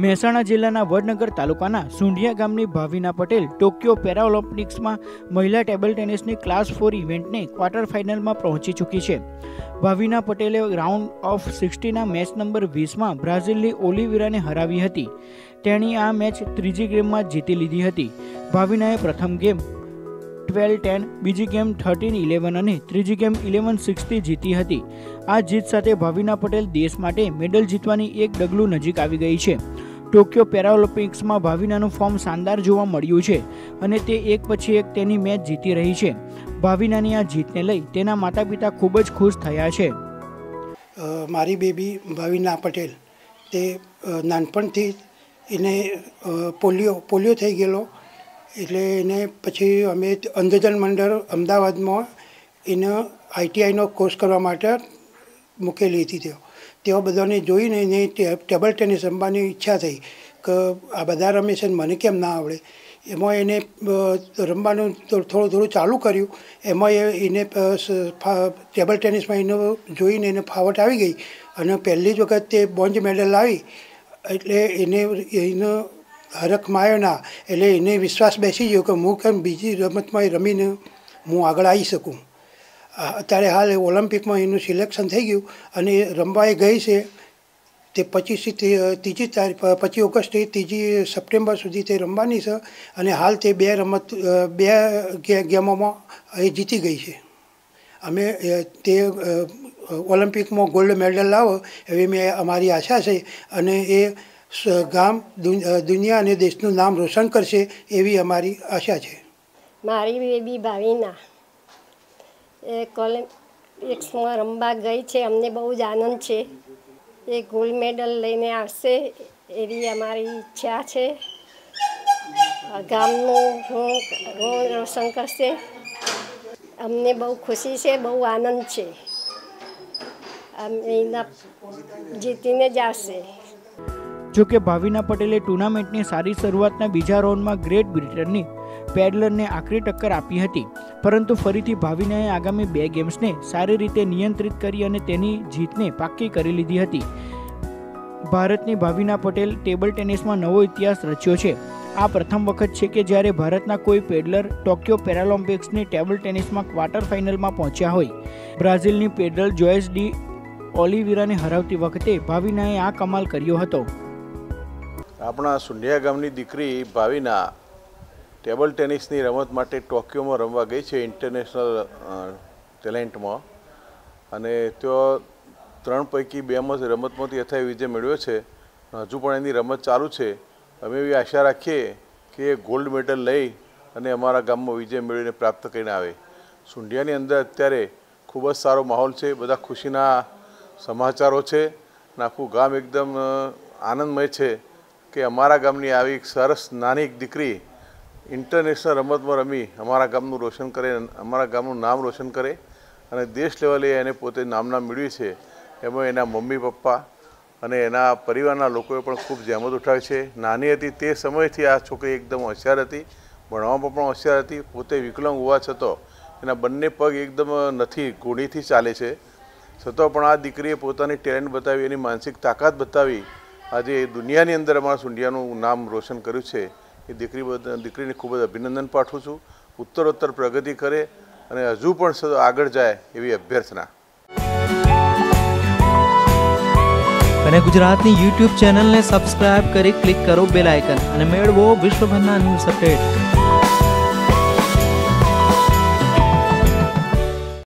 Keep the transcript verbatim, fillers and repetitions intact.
મહેસાણા જિલ્લાના વડનગર તાલુકાના સુંઢિયા ગામની ભાવિના પટેલ ટોક્યો પેરાઓલિમ્પિક્સમાં મહિલા ટેબલ ટેનિસની ક્લાસ ફોર ઇવેન્ટને ક્વાર્ટર ફાઇનલમાં પહોંચી ચૂકી છે। ભાવિના પટેલે રાઉન્ડ ઓફ સિક્સટીના મેચ નંબર વીસમાં બ્રાઝિલની ઓલિવિરાને હરાવી હતી। તેણી આ મેચ ત્રીજી ગેમમાં જીતી લીધી હતી। ભાવિનાએ પ્રથમ ગેમ ટ્વેલ્વ ટેન, બીજી ગેમ થર્ટીન ઇલેવન અને ત્રીજી ગેમ ઇલેવન સિક્સથી જીતી હતી। આ જીત સાથે ભાવિના પટેલ દેશ માટે મેડલ જીતવાની એક ડગલું નજીક આવી ગઈ છે। ટોક્યો પેરાઓલિમ્પિક્સમાં ભાવિનાનું ફોર્મ શાનદાર જોવા મળ્યું છે અને તે એક પછી એક તેની મેચ જીતી રહી છે। ભાવિનાની આ જીતને લઈ તેના માતા પિતા ખૂબ જ ખુશ થયા છે। મારી બેબી ભાવિના પટેલ તે નાનપણથી એને પોલિયો પોલિયો થઈ ગયેલો, એટલે એને પછી અમે અંધજન મંડળ અમદાવાદમાં એને આઈટીઆઈનો કોર્સ કરવા માટે મૂકેલી હતી। તેઓ તેઓ બધાને જોઈને એને ટેબલ ટેનિસ રમવાની ઈચ્છા થઈ કે આ બધા રમે છે મને કેમ ના આવડે। એમાં એને રમવાનું થોડું થોડું ચાલુ કર્યું। એમાં એને ટેબલ ટેનિસમાં એને જોઈને એને ફાવટ આવી ગઈ અને પહેલી જ વખત તે બ્રોન્ઝ મેડલ લાવી, એટલે એને એનો હરખમાં આવ્યો ના, એટલે એને વિશ્વાસ બેસી ગયો કે હું કેમ બીજી રમતમાં રમીને હું આગળ આવી શકું। અત્યારે હાલ ઓલિમ્પિકમાં એનું સિલેક્શન થઈ ગયું અને રમવા એ ગઈ છે। તે પચીસથી ત્રીજી તારીખ પચીસ ઓગસ્ટથી ત્રીજી સપ્ટેમ્બર સુધી તે રમવાની છે અને હાલ તે બે રમત બે ગેમોમાં એ જીતી ગઈ છે। અમે તે ઓલિમ્પિકમાં ગોલ્ડ મેડલ લાવો એવી મેં અમારી આશા છે અને એ ગામ દુનિયા અને દેશનું નામ રોશન કરશે એવી અમારી આશા છે। મારી બેબી ભાવિના એ ઓલિમ્પિક્સમાં રમવા ગઈ છે। અમને બહુ જ આનંદ છે। એ ગોલ્ડ મેડલ લઈને આવશે એવી અમારી ઈચ્છા છે। ગામનું હું રોશન કરશે। અમને બહુ ખુશી છે, બહુ આનંદ છે। એના જીતીને જ આવશે। જોકે ભાવિના પટેલે ટુર્નામેન્ટની સારી શરૂઆતના બીજા રાઉન્ડમાં ગ્રેટ બ્રિટનની પેડલરને આકરી ટક્કર આપી હતી, પરંતુ ફરીથી ભાવિનાએ આગામી બે ગેમ્સને સારી રીતે નિયંત્રિત કરી અને તેની જીતને પાક્કી કરી લીધી હતી। ભારતની ભાવિના પટેલ ટેબલ ટેનિસમાં નવો ઇતિહાસ રચ્યો છે। આ પ્રથમ વખત છે કે જ્યારે ભારતના કોઈ પેડલર ટોક્યો પેરાઓલિમ્પિક્સની ટેબલ ટેનિસમાં ક્વાર્ટર ફાઇનલમાં પહોંચ્યા હોય। બ્રાઝિલની પેડલર જોયસ ડી ઓલિવિરાને હરાવતી વખતે ભાવિનાએ આ કમાલ કર્યો હતો। આપણા સુંઢિયા ગામની દીકરી ભાવિના ટેબલ ટેનિસની રમત માટે ટોક્યોમાં રમવા ગઈ છે, ઇન્ટરનેશનલ ટેલેન્ટમાં, અને તેઓ ત્રણ પૈકી બેમાં રમતમાંથી યથાવી વિજય મેળવ્યો છે। હજુ પણ એની રમત ચાલુ છે। અમે એવી આશા રાખીએ કે એ ગોલ્ડ મેડલ લઈ અને અમારા ગામમાં વિજય મેળવીને પ્રાપ્ત કરીને આવે। સુંઢિયાની અંદર અત્યારે ખૂબ જ સારો માહોલ છે, બધા ખુશીના સમાચારો છે, આખું ગામ એકદમ આનંદમય છે કે અમારા ગામની આવી સરસ નાની દીકરી ઇન્ટરનેશનલ રમતમાં રમી અમારા ગામનું રોશન કરે, અમારા ગામનું નામ રોશન કરે અને દેશ લેવલે એને પોતે નામના મેળવી છે। એમાં એના મમ્મી પપ્પા અને એના પરિવારના લોકોએ પણ ખૂબ જહેમત ઉઠાવી છે। નાની હતી તે સમયથી આ છોકરી એકદમ હોશિયાર હતી, ભણવામાં પણ હોશિયાર હતી। પોતે વિકલાંગ હોવા છતાં એના બંને પગ એકદમ નથી, ઘોડીથી ચાલે છે, છતાં પણ આ દીકરીએ પોતાની ટેલેન્ટ બતાવી, એની માનસિક તાકાત બતાવી આજે દુનિયાની અંદર અમારા સુંઢિયાનું નામ રોશન કર્યું છે। એ દીકરી દીકરીને ખૂબ જ અભિનંદન પાઠવું છું। ઉત્તરોત્તર પ્રગતિ કરે અને હજુ પણ આગળ જાય એવી અભ્યર્થના। અને ગુજરાતની યુટ્યુબ ચેનલને સબસ્ક્રાઇબ કરી ક્લિક કરો બેલ આઇકન અને મેળવો વિશ્વભરના ન્યૂઝ અપડેટ।